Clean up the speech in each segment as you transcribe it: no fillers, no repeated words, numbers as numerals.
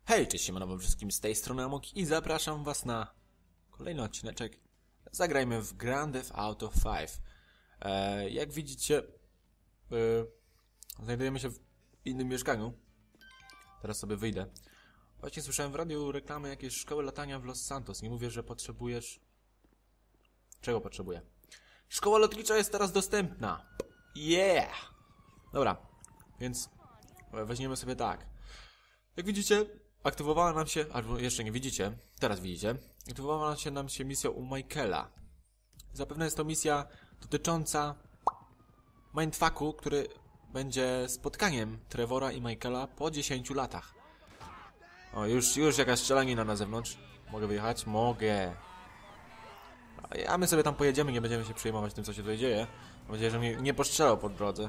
Hej, cześć, siemano wszystkim, z tej strony Amok i zapraszam was na kolejny odcineczek. Zagrajmy w Grand Theft Auto 5. Jak widzicie, znajdujemy się w innym mieszkaniu. Teraz sobie wyjdę. Właśnie słyszałem w radiu reklamę jakiejś szkoły latania w Los Santos. Nie mówię, że potrzebujesz... Czego potrzebuję? Szkoła lotnicza jest teraz dostępna. Yeah! Dobra, więc weźmiemy sobie tak. Jak widzicie, aktywowała nam się, albo jeszcze nie widzicie, teraz widzicie, aktywowała nam się misja u Michaela. Zapewne jest to misja dotycząca mindfucku, który będzie spotkaniem Trevora i Michaela po 10 latach. O, już jakaś strzelanina na zewnątrz. Mogę wyjechać? Mogę. A my sobie tam pojedziemy, nie będziemy się przejmować tym, co się tutaj dzieje. Mam nadzieję, że mnie nie postrzelał po drodze.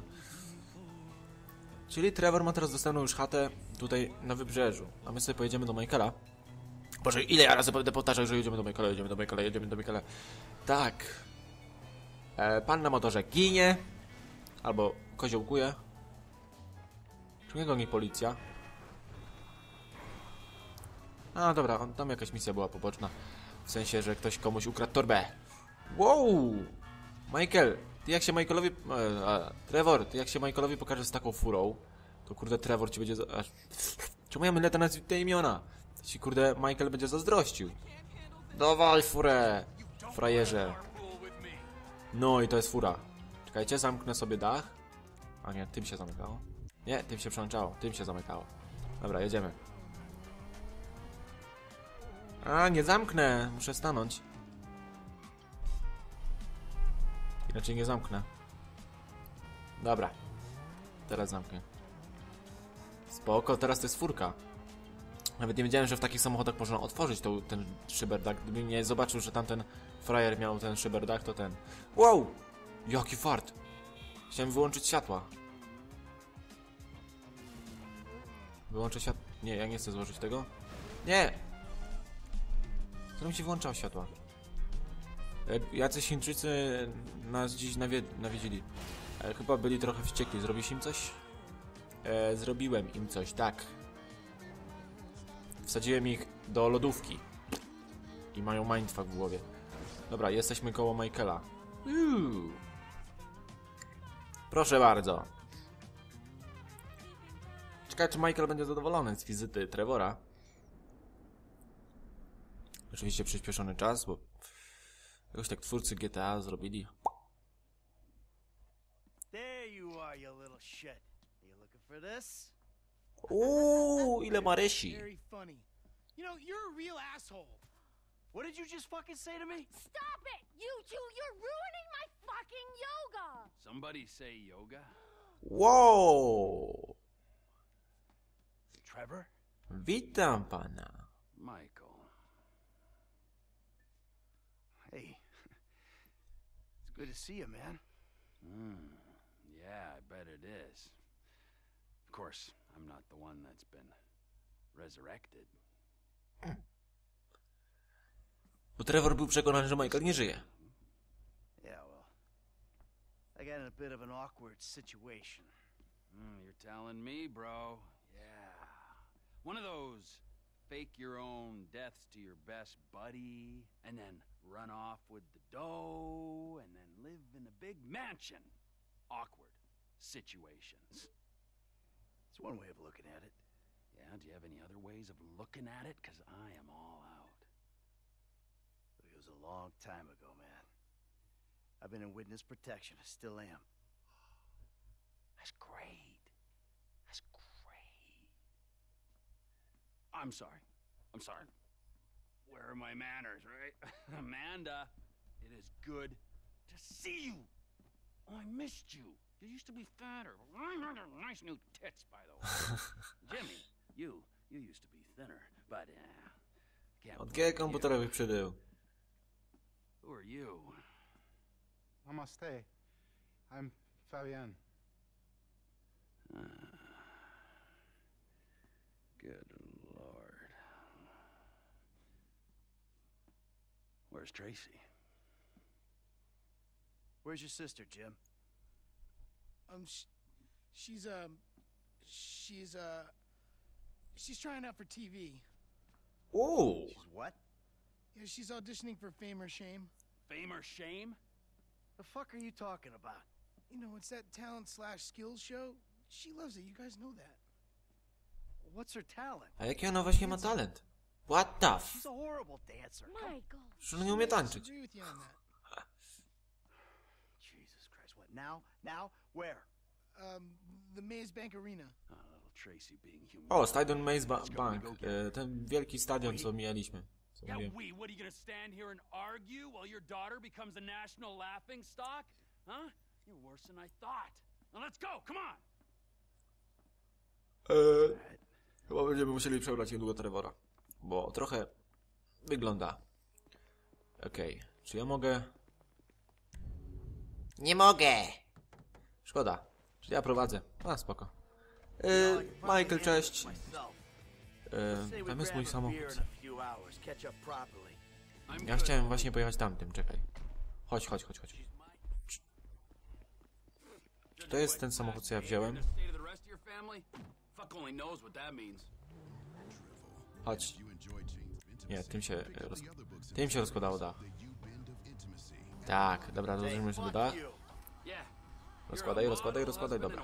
Czyli Trevor ma teraz dostępną już chatę tutaj na wybrzeżu. A my sobie pojedziemy do Michaela. Boże, ile ja razy będę powtarzał, że jedziemy do Michaela, jedziemy do Michaela, jedziemy do Michaela. Tak. Pan na motorze ginie. Albo koziołkuje. Czy nie goni policja? A, dobra, tam jakaś misja była poboczna. W sensie, że ktoś komuś ukradł torbę. Wow! Michael, ty jak się Michaelowi... Trevor, ty jak się Michaelowi pokażesz z taką furą, to kurde Trevor ci będzie... Czemu ja mylę te imiona? Ci kurde Michael będzie zazdrościł. Dawaj furę, frajerze. No i to jest fura. Czekajcie, zamknę sobie dach. A nie, tym się zamykało. Nie, tym się przełączało, tym się zamykało. Dobra, jedziemy. A, nie zamknę, muszę stanąć. Inaczej nie zamknę. Dobra. Teraz zamknę. Spoko, teraz to jest furka. Nawet nie wiedziałem, że w takich samochodach można otworzyć ten szyberdach. Gdybym nie zobaczył, że tamten frajer miał ten szyberdach, to ten... Wow! Jaki fart! Chciałem wyłączyć światła. Wyłączę światło... Nie, ja nie chcę złożyć tego. Nie! Którym się wyłączał światła? Jacyś Chińczycy nas dziś nawiedzili. Chyba byli trochę wściekli. Zrobisz im coś? Zrobiłem im coś, tak. Wsadziłem ich do lodówki. I mają mindfuck w głowie. Dobra, jesteśmy koło Michaela. Proszę bardzo. Ciekawe, czy Michael będzie zadowolony z wizyty Trevora. Oczywiście przyspieszony czas, bo jakoś tak twórcy GTA zrobili. There you are, you little shit. Are you looking for this? Ile Marysi. Very funny. You know, you're a real asshole. What did you just fucking say to me? Stop it! You two, you're ruining my fucking yoga! Somebody say yoga? Wow! Trevor? Witam pana. Michael. Hey. It's good to see you, man. Yeah, I bet it is. Of course, I'm not the one that's been resurrected. Bo Trevor był przekonany, że Michael nie żyje. Yeah, well, I got in a bit of an awkward situation. You're telling me, bro. Yeah. One of those fake your own deaths to your best buddy, and then run off with the dough, and then live in a big mansion. Awkward situations. It's one way of looking at it. Yeah, do you have any other ways of looking at it? Because I am all out. It was a long time ago, man. I've been in witness protection. I still am. That's great. That's great. I'm sorry. I'm sorry. Where are my manners, right? Amanda, it is good to see you. Oh, I missed you. You used to be fatter. Nice new tits, by the way. Jimmy, you used to be thinner, but can't. Od gier komputerowych przybył. Who are you? Namaste. I'm Fabian. Good Lord. Where's Tracy? Where's your sister, Jim? She's She's trying out for TV. Uuu. She's what? Yeah, she's auditioning for Fame or Shame. Fame or shame? The fuck are you talking about? You know, it's that talent/skills show. She loves it. You guys know that. What's her talent? A jaki ona właśnie ma talent? What the f... She's a horrible dancer. Michael. Że ona nie umie tańczyć. Agree with you on that. Jesus Christ, what now? Now? Where? The Maze Bank Arena. Little Tracy being human. O, Stadion Maze Bank. Ten wielki stadion, co mijaliśmy. Co Yeah, mówiłem. we. What, are you gonna stand here and argue while your daughter becomes a national laughing stock? Huh? You're worse than I thought. Now let's go, come on! Chyba będziemy musieli przebrać niedługo Trevora. Bo trochę wygląda. Okej. Czy ja mogę... Nie mogę! Szkoda. Czy ja prowadzę? A, spoko. Michael, cześć. Tam jest mój samochód. Ja chciałem właśnie pojechać tamtym, czekaj. Chodź. Czy to jest ten samochód, co ja wziąłem? Chodź. Nie, tym się rozkładało dach. Tak, dobra, rozumiem sobie dach. Rozkładaj, dobra.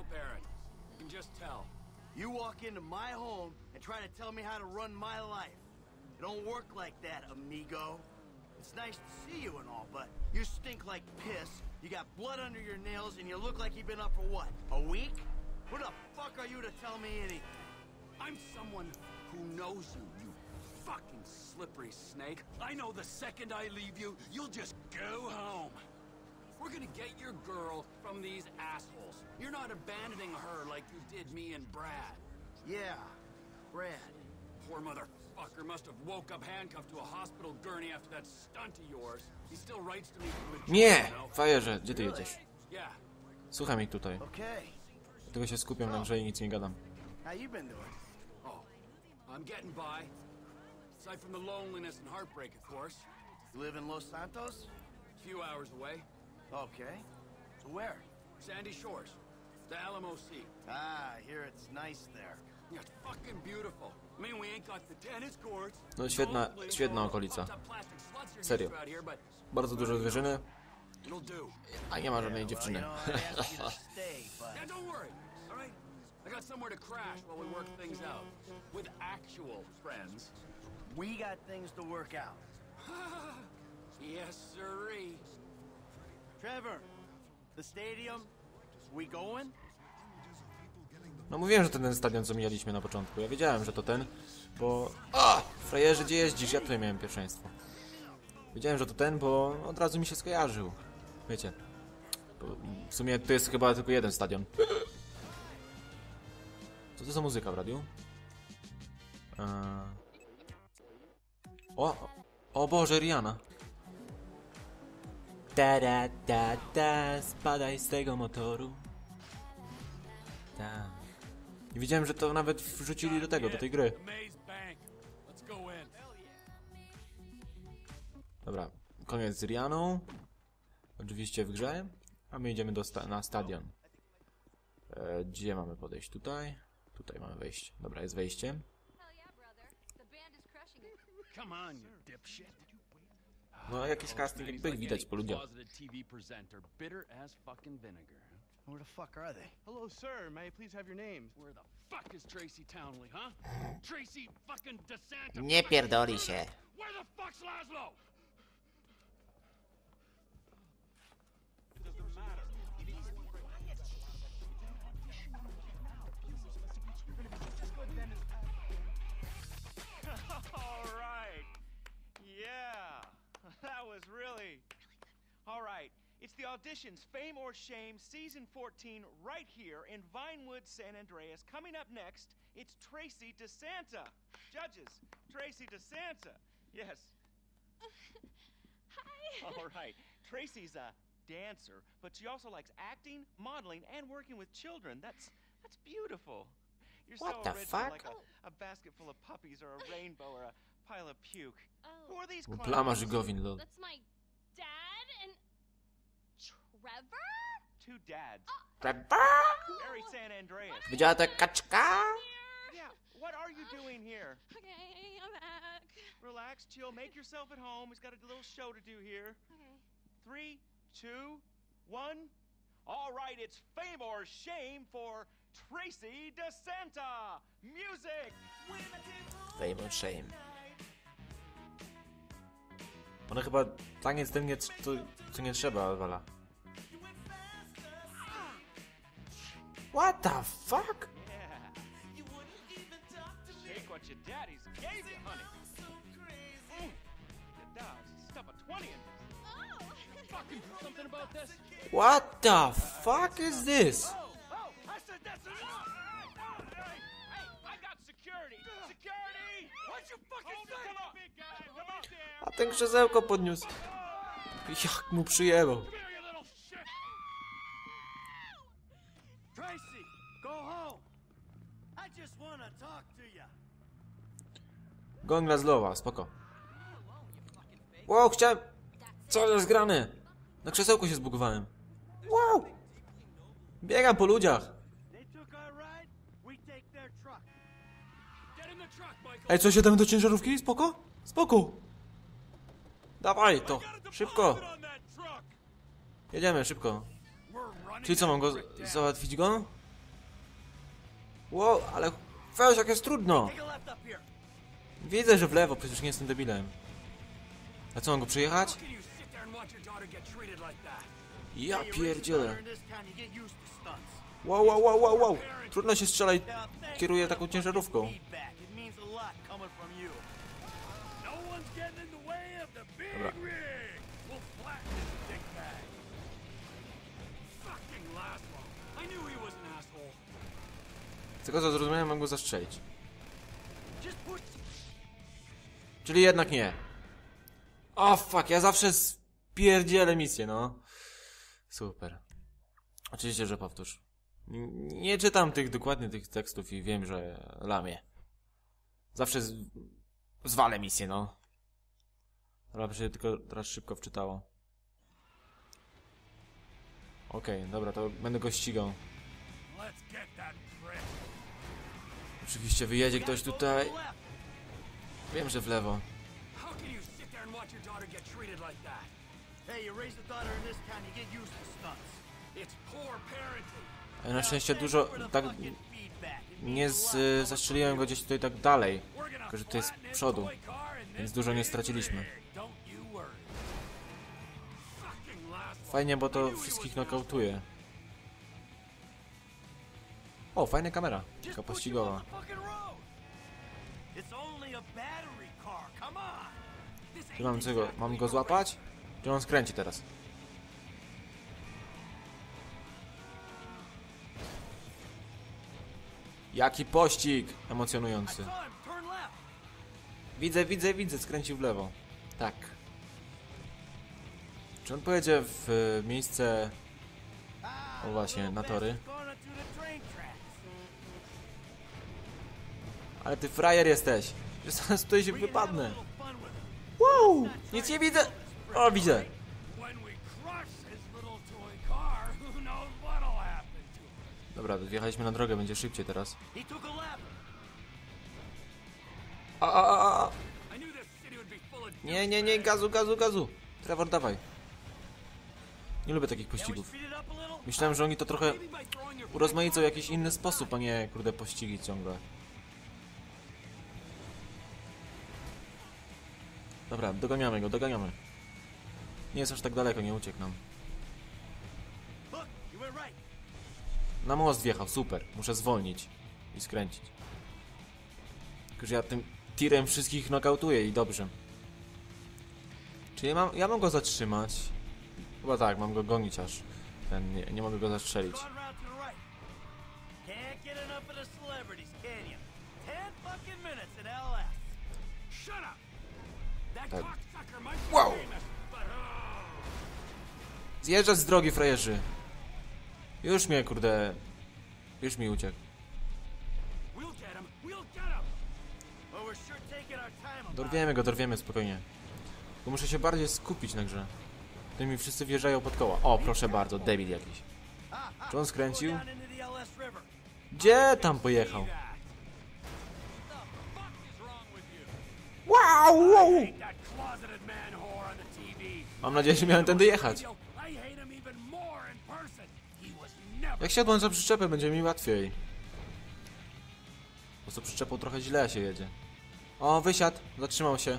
You walk into my home and try to tell me how to run my life. It don't work like that, amigo. It's nice to see you and all, but you stink like piss, you got blood under your nails, and you look like you've been up for what, a week? Who the fuck are you to tell me anything? I'm someone who knows you, you fucking slippery snake. I know the second I leave you, you'll just go home. We're gonna get your girl from these assholes. You're not abandoning her like you did me and Brad. Yeah, Brad. Poor motherfucker must have woke up handcuffed to a hospital gurney after that stunt of yours. He still writes to me from the Nie! jail, you know? Fajerze, gdzie ty jedziesz? Yeah. Słuchaj mnie tutaj. Okay. Dlatego się skupiam na grze i nic nie gadam. How you been doing? Oh, I'm getting by. Aside from the loneliness and heartbreak, of course. You live in Los Santos? A few hours away. Okay. So where? Sandy Shores. The LMOC. Ah, I hear it's nice there. Yeah, it's fucking beautiful. I mean, we ain't got the tennis courts. No świetna okolica. Serio. Bardzo dużo zwierzyny, It'll do. a nie ma żadnej dziewczyny. I asked you to stay, but Yeah, don't worry. All right. I got somewhere to crash while we work things out with actual friends. we got things to work out. Yes, sirree. Trevor, the stadium, we going? No mówiłem, że to ten stadion, co mijaliśmy na początku. Ja wiedziałem, że to ten, bo... A! Frajerze, gdzie jeździsz? Ja tutaj miałem pierwszeństwo. Wiedziałem, że to ten, bo od razu mi się skojarzył. Wiecie. Bo w sumie to jest chyba tylko jeden stadion. Co to za muzyka w radiu? O Boże, Rihanna. Spadaj z tego motoru. Ta. I widziałem, że to nawet wrzucili do tego, do tej gry. Dobra, koniec z Rihanną. Oczywiście w grze. A my idziemy na stadion. Gdzie mamy podejść? Tutaj? Tutaj mamy wejście. Dobra, jest wejście. No, jakiś casting jakby widać po ludziach. Where the fuck are they? Hello, sir. May I please have your names? Where the fuck is Tracy Townley, huh? Tracy fucking DeSanta. Nie pierdoli się. Where the fuck's Laszlo? All right. Yeah. That was really... All right. It's the auditions, Fame or Shame, Season 14, right here in Vinewood, San Andreas. Coming up next, it's Tracy DeSanta. Judges, Tracy DeSanta. Yes. Hi. All right. Tracy's a dancer, but she also likes acting, modeling, and working with children. That's beautiful. You're What so the original, fuck? like a basket full of puppies or a rainbow or a pile of puke. Oh, Who are these Plama clowns? Żygowin, lol. that's my dad and Trevor? Two dads. Trevor! Very San Andreas. Widziała tę kaczka? Yeah, what are here. Okay, I'm back. Relax, chill, make yourself at home. He's got a little show to do here. Okay. 3, 2, 1. All right, it's fame or shame for Tracy DeSanta. Music. Fame or shame. Ona chyba taniec ten nie, co nie trzeba, Wala. What the fuck? Yeah. Shake what your daddies gave you, honey. It does. Stuff a 20 in this. Oh! Fucking do something about this. What the fuck is this? Oh, I said that's enough. Hey, I got security. Security. What'd you fucking Hold it, say? come on, big guy. Come on there. A ten krzesełko podniósł. Jak mu przyjebał. Come here, you little shit. Tracy, go home. I just want to talk to you. Gongla zlowa, spoko. Wow, chciałem... Co jest grane? Na krzesełku się zbugowałem. Wow! Biegam po ludziach. They took our ride, we take their truck. Get in the truck, Michael. Ej, co, siadamy do ciężarówki? Spoko? Spoko! Dawaj to, szybko! On that truck. Jedziemy, szybko. We're running. Czyli co, mam go załatwić go? Wow, ale weź, jak jest trudno! Take a left up here. Widzę, że w lewo, przecież nie jestem debilem. A co, mam go przyjechać? How can you sit there and watch your daughter get treated like that? Ja Hey, you raise the pierdzielę. daughter in this town, you get used to stunts. Wow, wow, wow, wow, wow. Trudno się strzelać, Now, thanks kieruję for the taką fucking ciężarówką. feedback. It means a lot coming from you. No one's getting in the way of the big Dobra. rig. We'll flatten this dickbag. Fucking Laszlo. I knew he was an asshole. Z tego co zrozumiałem, mam go zastrzelić. Just push. Czyli jednak nie. O fuck, ja zawsze spierdzielę misję, no. Super. Oczywiście, że powtórz. Nie czytam dokładnie tych tekstów i wiem, że lamię. Zawsze zwalę misję, no. Ale się tylko teraz szybko wczytało. Okej, dobra, to będę go ścigał. Let's get that prick. Oczywiście wyjedzie ktoś tutaj. Wiem, że w lewo. How can you sit there and watch your daughter get treated like that? Hey, you raise the daughter in this town, you get used to stunts. It's poor parenting. Ale na szczęście dużo tak nie zastrzeliłem go gdzieś tutaj tak dalej. Tylko, że to jest z przodu. Więc dużo nie straciliśmy. Don't you worry. Fucking Laszlo. Fajnie, bo to wszystkich nokautuje. O, fajna kamera. Taka pościgowa. It's only a battery car. Come on. Czy mam go złapać? Czy on skręci teraz? Jaki pościg emocjonujący. Saw him turn left. Widzę, skręcił w lewo. Tak. Czy on pojedzie w miejsce... O właśnie, na tory. Going into the train tracks. Ale ty frajer jesteś. Że zaraz tutaj się wypadnę. Little fun with him. Wow! Nic nie widzę! O, widzę! When we crush his little toy car, who knows what'll happen to him? Dobra, wjechaliśmy na drogę, będzie szybciej teraz. He took a left. A. I knew this city would be full of Nie, gazu! Trevor, dawaj. Nie lubię takich Can we pościgów. speed it up a little? Myślałem, że oni to trochę maybe by throwing your urozmaicą w jakiś inny sposób, a nie, kurde, pościgi ciągle. Dobra, doganiamy go. Nie jest aż tak daleko, nie uciekł nam. Look, you went right. Na most wjechał, super. Muszę zwolnić i skręcić. Tylko, że ja tym tirem wszystkich nokautuję i dobrze. Czy ja mam go zatrzymać? Chyba tak, mam go gonić aż. Nie mogę go zastrzelić. Run round to the right. Can't get enough of the celebrities, can you? 10 fucking minutes in LS. Shut up! That Tak. cocksucker might be Wow. famous, but Zjeżdżać z drogi, frajerzy. Już mi uciekł. we'll get him. We'll get him. Well, we're sure taking our time about Dorwiemy spokojnie. Tylko muszę się bardziej skupić na grze. To mi wszyscy wjeżdżają pod koła. O, proszę bardzo, debil jakiś. Czy on skręcił? down into the LS River. Gdzie tam pojechał? What the fuck is Au! Mam nadzieję, że miałem tędy jechać. Jak siadłem za przyczepę, będzie mi łatwiej. Po prostu przyczepą trochę źle się jedzie. O, wysiadł, zatrzymał się.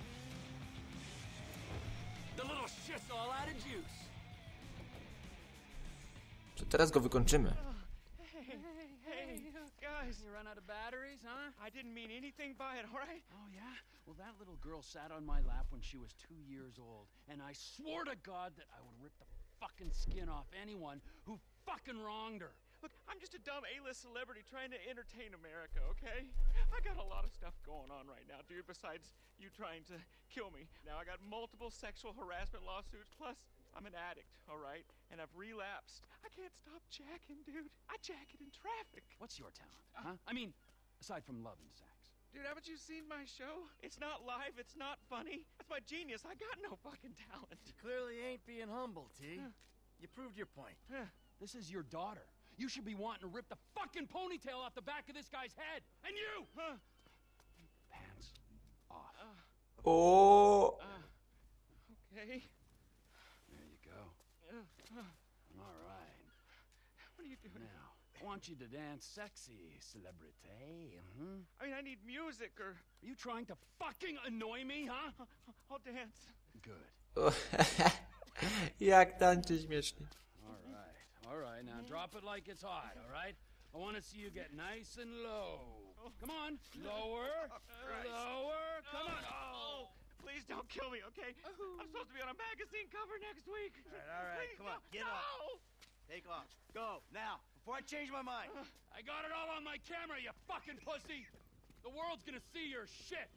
Czy teraz go wykończymy? Hey, guys. You run out of batteries, huh? I didn't mean anything by it, all right? Oh, yeah? Well, that little girl sat on my lap when she was 2 years old, and I swore to God that I would rip the fucking skin off anyone who fucking wronged her. Look, I'm just a dumb A-list celebrity trying to entertain America, okay? I got a lot of stuff going on right now, dude, besides you trying to kill me. Now I got multiple sexual harassment lawsuits, plus I'm an addict, all right? And I've relapsed. I can't stop jacking, dude. I jack it in traffic. What's your talent, huh? I mean, aside from loving sex. Dude, haven't you seen my show? It's not live, it's not funny. That's my genius. I got no fucking talent. You clearly ain't being humble, T. You proved your point. This is your daughter. You should be wanting to rip the fucking ponytail off the back of this guy's head. And you! Pants off. O. Okay. There you go. All right. What are you doing? Now, I want you to dance sexy, celebrity. I mean, I need music or... Are you trying to fucking annoy me, huh? I'll dance. Good. Jak tańczy śmiesznie. All right, now drop it like it's hot, all right? I want to see you get nice and low. Come on, lower, lower, come on. Oh, please don't kill me, okay? I'm supposed to be on a magazine cover next week. All right, come on, get up. Take off. Go, now, before I change my mind. I got it all on my camera, you fucking pussy. The world's gonna see your shit.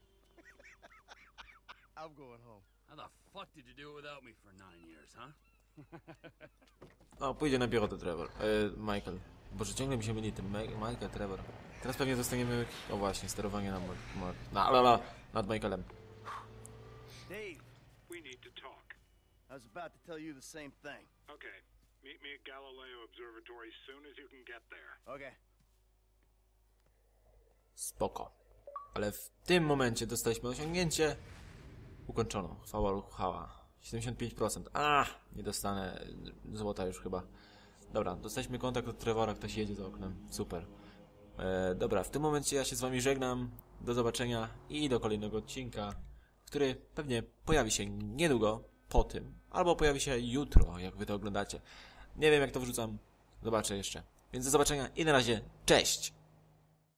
I'm going home. How the fuck did you do it without me for 9 years, huh? O, pójdzie na piechotę Trevor. Michael. Boże, ciągle mi się myli ten Michael, Trevor. Teraz pewnie dostaniemy... O właśnie, sterowanie nad Michaelem. Dave, We need to talk. I was about to tell you the same thing. Okay. Meet me at Galileo Observatory as soon as you can get there. Okay. Spoko. Ale w tym momencie dostaliśmy osiągnięcie. Ukończono. Chwała. 75%. Nie dostanę złota już chyba. Dobra, dostaliśmy kontakt od Trevora, ktoś jedzie za oknem. Super. Dobra, w tym momencie ja się z wami żegnam. Do zobaczenia i do kolejnego odcinka, który pewnie pojawi się niedługo po tym. Albo pojawi się jutro, jak wy to oglądacie. Nie wiem, jak to wrzucam. Zobaczę jeszcze. Więc do zobaczenia i na razie. Cześć!